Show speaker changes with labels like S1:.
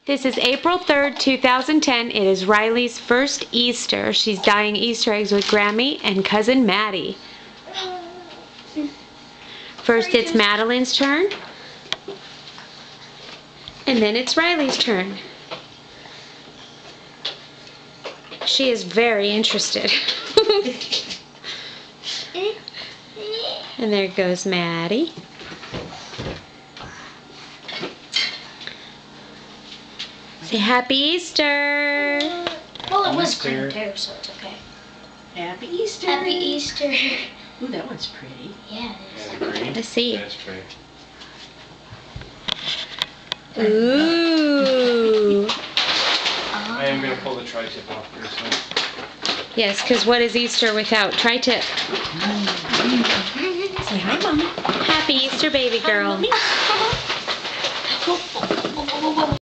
S1: This is April 3rd, 2010. It is Riley's first Easter. She's dyeing Easter eggs with Grammy and cousin Maddie. First it's Madeline's turn. And then it's Riley's turn. She is very interested. And there goes Maddie. Say Happy Easter!
S2: Well, it was green too, so it's okay.
S3: Happy Easter!
S2: Happy Easter!
S3: Ooh, that one's pretty.
S2: Yeah, it is.
S1: Let's see.
S4: That's pretty.
S1: Ooh!
S4: I am going to pull the tri-tip off here, so.
S1: Yes, because what is Easter without tri-tip?
S3: Say hi, Mommy.
S1: Happy Easter, baby girl.
S3: Hi, Mommy.